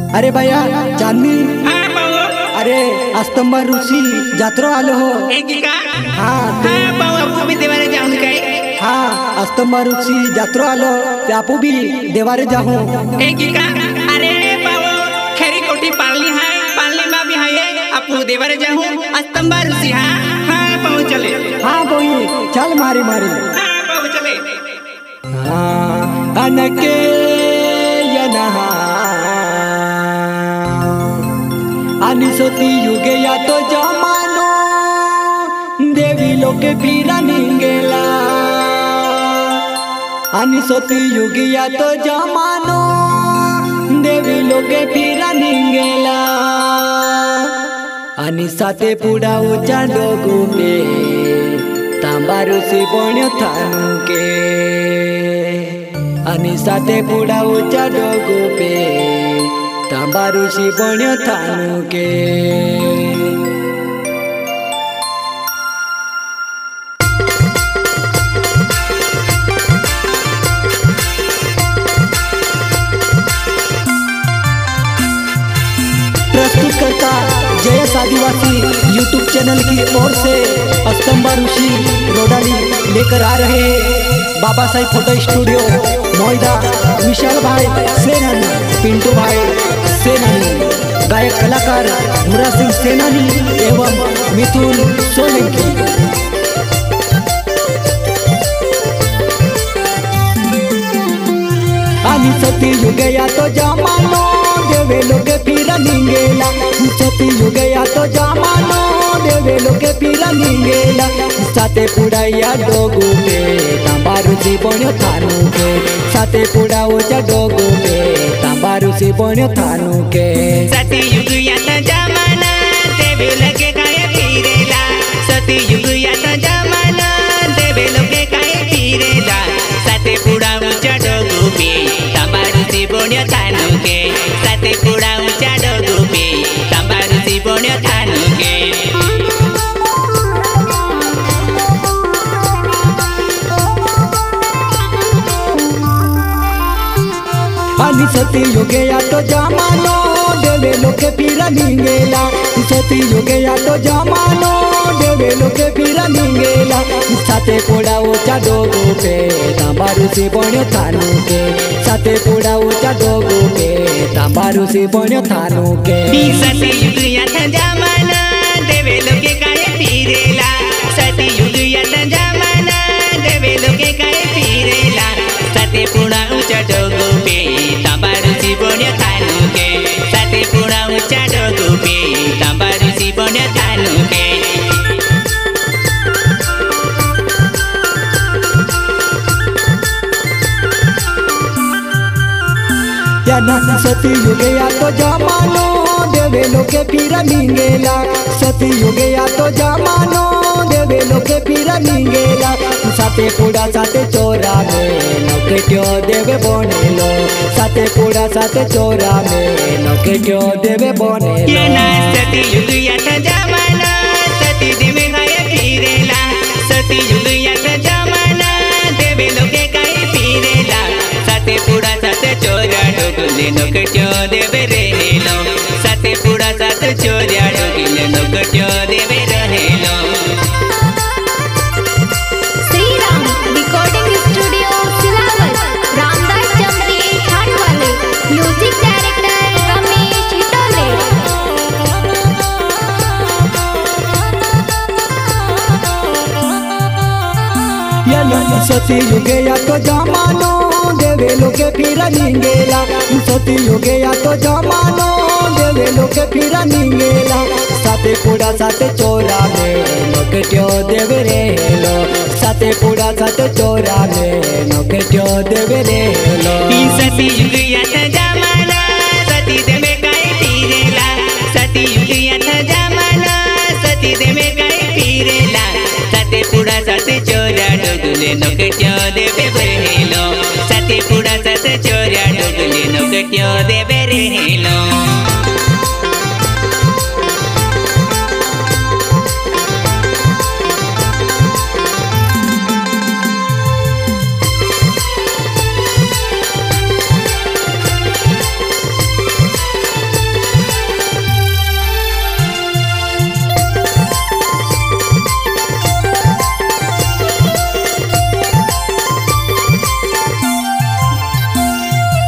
अरे भैया चांदनी। हाँ बाबू। अरे अस्तंबर ऋषि जात्रा आलो हो। एक का हाँ हाँ बाबू भी देवारे जाऊं काय। हाँ अस्तंबर ऋषि जात्रा आलो ते आपू भी देवारे जाऊं। एक का अरे बाबू खरी कोठी पालनी है, पालनी में भी है आपू देवारे जाऊं अस्तंबर ऋषि। हाँ हाँ बाबू चले। हाँ बोई चल मारी मारी। हाँ बाबू चले। हाँ अनके यनहा अनिसोती युगे या तो जमानो देवी लोके पीरा निंगेला। अनिसोती युगे या तो जमानो देवी लोके पीरा निंगेला। अनिसाते पुडा उचा डोगू पे तांबारू से बण्यो थानू के। अनिसाते पुडा उचा डोगू पे तांबारू से बण्यो थानू के। प्रस्तुतकर्ता जयस आदिवासी यूट्यूब चैनल की ओर से अस्तंबर ऋषि रोडाली लेकर आ रहे हैं बाबा साहब फोटो स्टूडियो नोएडा। विशाल भाई सेनानी, पिंटू भाई सेनानी, गायक कलाकार भूरा सिंह सेनानी एवं मिथुन सोलंकी। सती युगे या तो जमानो देवे लोगे पीरा निंगेला। सती युगे या तो जमानो देवे लोगे पीरा निंगेला। साते पुड़ाया डोगू पे तांबारू से बण्यो थानू के। साते पुड़ा ओचा डोगू पे तांबारू से बण्यो थानू के। सती युग या तो जमाना देवे लोगे काय पीरेला। सती युग या तो जमाना देवे लोगे काय पीरेला। साते पुड़ा ऊंचा डोगू पे तांबारू से बण्यो थानू के। साते पुड़ा ऊंचा डोगू पे तांबारू से बण्यो थानू के। सती युगे या तो जमानो देवे लोके पीरा निंगेला। सती युगे या तो जमानो देवे लोके पीरा निंगेला। साते पुड़ा ऊंचा डोगू पे तांबारू से बण्यो थानू के। साते पुड़ा ऊंचा डोगू पे तांबारू से बण्यो थानू के। सती युग या तो जमाना देवे लोके काय पीरेला। सती युग या तो जमाना देवे लोके काय पीरेला। साते पुड़ा ऊंचा डोगू पे तांबारू से बण्यो थानू के। साते पुड़ा ऊंचा डोगू पे तांबारू से बण्यो थानू के। सती युगे या तो जमानो देवे लोके पीरा निंगेला। सती युगे या तो जमानो देवे लोके पीरा निंगेला। साते पुड़ा साते चोरा में नोकेट्यो देवे बनेलो। साते पुड़ा साते चोरा में नोकेट्यो देवे बनेलो। सती युग या तो जमाना सती देवे काय पीरेला। सती युग या तो जमाना देवे लोके काय पीरेला। साते पुड़ा साते चोरा डोगले नोकट्यो देवे रहेलो। साते पुड़ा साते चोरा डोगले नोकट्यो देवे रहेलो। श्रीराम रिकॉर्डिंग स्टूडियो सिलावल, रामदास चंद्री खानवाले, म्यूजिक डायरेक्टर रमेश हिटोले। सती युगे या तो जमानो देवे लोके पीरा निंगेला। सती युगे या तो जमानो देवे लोके पीरा निंगेला। साते पुड़ा साते चोरा में नोकेट्यो देवे रहेलो। साते पुड़ा साते चोरा में नोकेट्यो देवे रहेलो। सती युग या तो जमाना सती देवे काय पीरेला। सती युग या तो जमाना सती देवे काय पीरेला। साते पुड़ा साते चोरा डोगले नोकट्यो देवे रहेलो। साते पुड़ा साते चोरा डोगले नोकट्यो देवे रहेलो।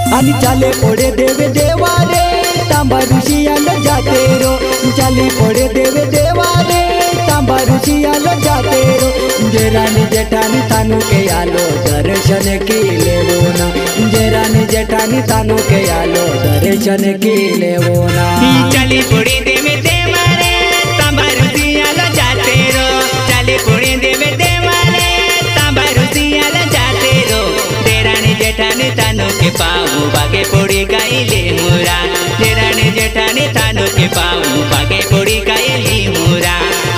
आणि चाले पोड़े देवे देवारे तांबा ऋषियाला जाते रो चाली पोड़े देवे देवारे तांबा ऋषियाला जाते रो जेरानी जेठानी तानु के आलो दर्शन की लेवोना जेरानी जेठानी तानु के आलो दर्शन की लेवोना चाली पोड़े देवे देवारे तांबा ऋषियाला जाते रो चाली पोड़े देवे देवारे तांबा ऋषियाला जाते रो देरानी जेठानी तानु के पाऊ बागे पोड़ी गाइले मुरा देरानी जेठानी तानु के पाऊ बागे पोड़ी गाइले मुरा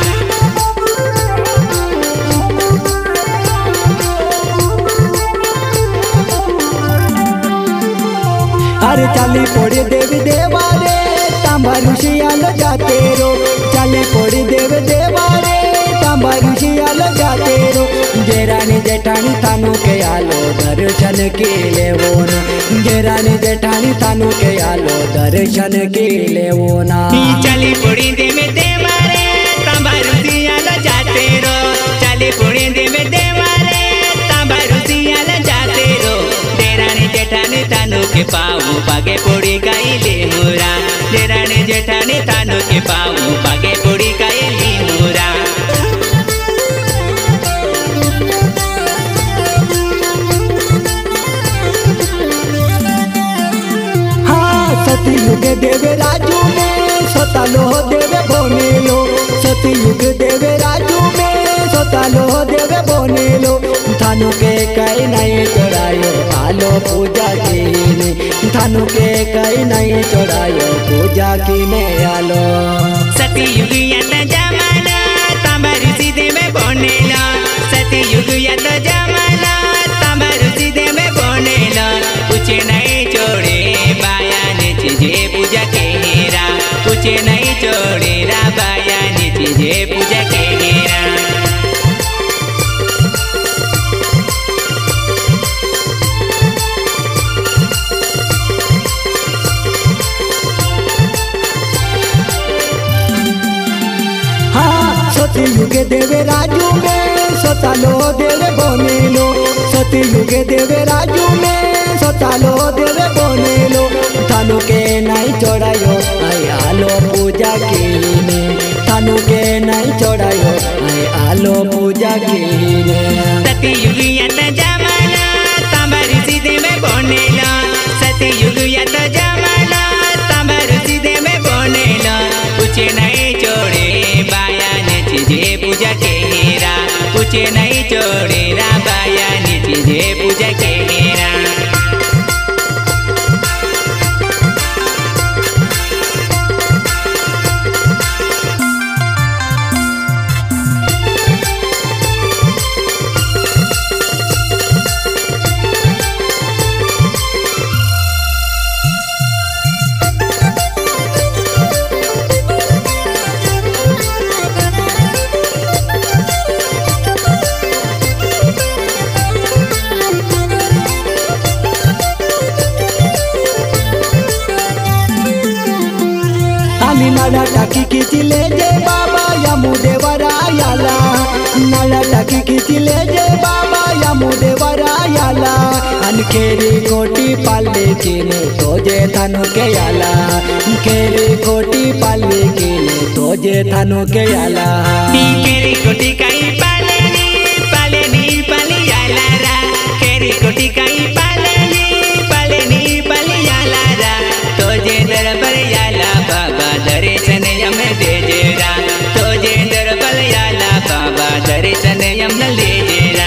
अरे चाली पोड़े देवी देवारे तांबा ऋषियाला जाते रो चाली पोड़ी देवे देवारे तांबा ऋषियाला जाते रो जेरानी जेठानी तानु के आलो दर्शन के लेवोना जेरानी जेठानी तानु के आलो दर्शन के लेवोना चाली पोड़ी देवे देवारे तांबा ऋषियाला जाते रो चाली पोड़ी देवे देवारे तांबा ऋषियाला जाते रो देरानी जेठानी तानु के पाऊ बागे पोड़ी गाइले मुरा देरानी जेठानी तानु के पाऊ बागे पोड़ी गाइले मुरा सतयुग देवे राजू में सोतालो देवे बोनेलो सतयुग देवे राजू में सोतालो देवे बोनेलो थानु के कई नहीं चढ़ायो आलो पूजा की ने थानु के कई नहीं चढ़ायो पूजा की ने आलो सतयुग यत जमाना तांबा ऋषि देवे बोनेला सतयुग यत जमाना तांबा ऋषि देवे बोनेला पूछे नहीं छोड़े बाया जे पूजा के हेरा पूछे नहीं छोड़े रा बाया जे पूजा के हेरा सतयुग देवे राजू में सोतालो देवे बोनेलो सतयुग देवे राजू में सोतालो देवे बोनेलो थानु के नहीं चढ़ायो आई आलो पूजा की ने थानु के नहीं चढ़ायो आई आलो पूजा की ने सतयुग यत जमाना तांबा ऋषि देवे बोनेला सतयुग यत जमाना तांबा ऋषि देवे बोनेला पूछे नहीं छोड़े बाया जे पूजा के हेरा पूछे नहीं छोड़े रा बाया जे पूजा के हेरा नला टाकी खिचले जे बाबा यमु देवरायाला नला टाकी खिचले जे बाबा यमु देवरायाला अनखेरी कोटी पाले किने तोजे थानु के आला खेरी कोटी पाले किने तोजे थानु के आला केरी कोटी काई पालेनी पालेनी पालियाला रा केरी कोटी काई पालेनी पालेनी पालियाला रा तोजे दरबार याला बाबा दर्शन यम देजेरा तोजे दरबार याला बाबा दर्शन यम लेजेरा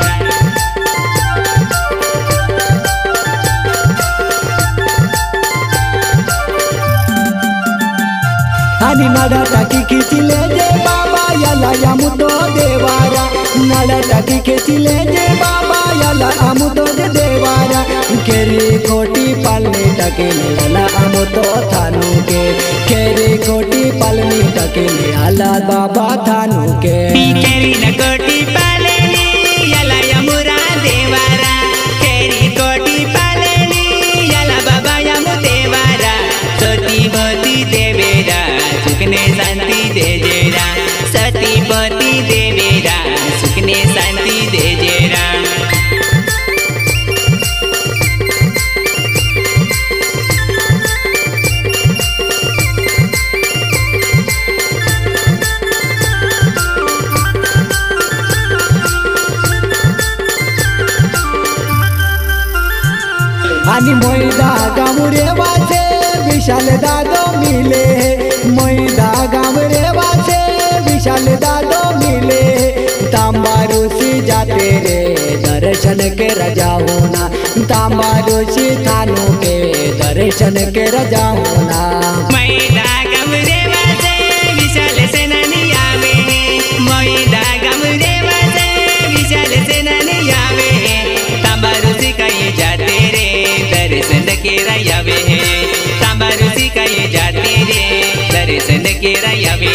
आणि नला टाकी खिचले जे बाबा याला यमुतो देवारा नला टाकी खिचले जे बाबा याला अमुतो देवारा केरी कोटी पालनी टकेले याला अमुतो थानु के केरी कोटी पालनी टकेले याला बाबा थानु के केरी न कोटी पालनी याला यमुरा देवारा केरी कोटी पालनी याला बाबा यमु देवारा सती भती देवेरा सुखने शांति देजेरा सती भती देवेरा सुखने शांति देजेरा आणि मैदा गामुरे वासे विशाल दादो मिले मैदा गामुरे वासे विशाल दादो मिले तांबारूसी जाते रे दर्शन के रजा होना तांबारूसी थानों के दर्शन के रजा होना मैदा गामुरे वासे विशाल सेनानी आवे मैदा गामुरे वासे विशाल सेनानी आवे तांबारूसी कहीं जाते रे दर्शन के रयावे तांबारूसी कहीं जाते रे दर्शन के रयावे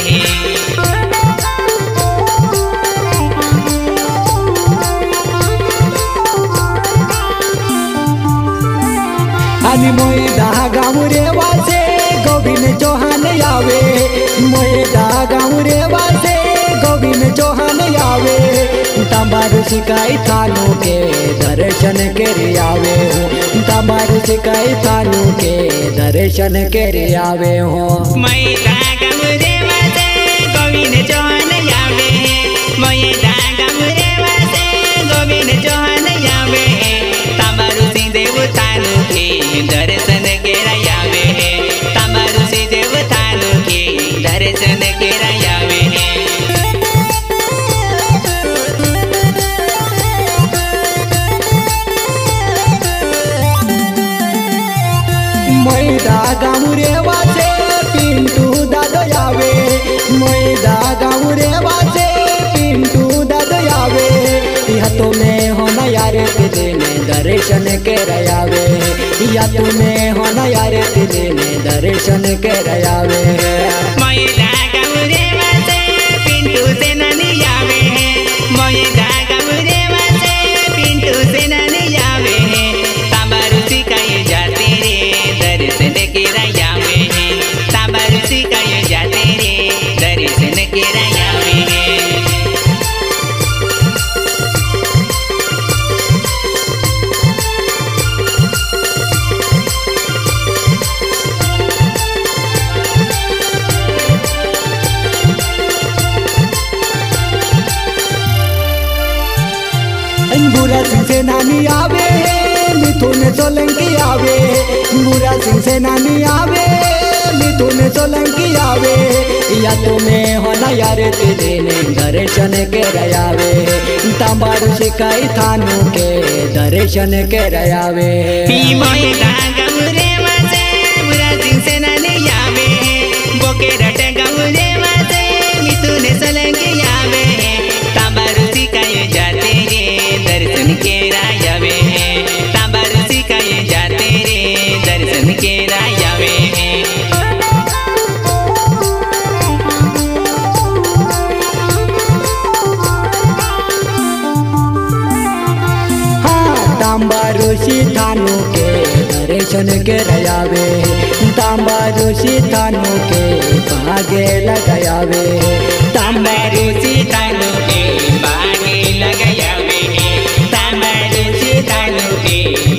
आणि मैदा गामुरे वासे गोविंद चौहान यावे मैदा गामुरे वासे गोविंद चौहान यावे तांबारू सिकाई थानों के दर्शन के आवे हो तांबारू सिकाई थानों के दर्शन के आवे हो मैदा गामुरे वासे गोविंद चौहान यावे मैदा गामुरे वासे गोविंद चौहान यावे तांबारू सिंह देव थानों के दर्शन के रयावे तांबारू सिंह देव थानों के दर्शन के रयावे मैदा गामुरे वासे पिंटू दादो यावे मैदा गामुरे वासे पिंटू दादो यावे या तुम्हें होना यार तेने दर्शन के रयावे या तुम्हें होना यार तेने दर्शन के रयावे मैदा गामुरे वासे पिंटू सेनानी यावे मैदा गामुरे वासे पिंटू सेनानी यावे तांबारूसी कहीं जाते रे दर्शन के रयावे तांबारूसी कहीं जाते रे दर्शन के रयावे बुरा सिंह सेनानी आवे मिथुन सोलंकी आवे बुरा सिंह सेनानी आवे मिथुन सोलंकी आवे या तुम्हें होना यार तेने दर्शन के रयावे तांबारू सिकाई थानों के दर्शन के रयावे मैदा गामुरे वासे बुरा सिंह सेनानी यावे बोकेरट गामुरे वासे मिथुन सोलंकी यावे तांबारूसी कहीं जाते रे दर्शन के रायावे तांबारूसी कहीं जाते रे दर्शन के रायावे हाँ तांबारूसी थानों के दर्शन के रयावे तांबारूसी थानों के भागे लगायावे तांबारूसी थानों के भागे लगायावे तांबारूसी थानों के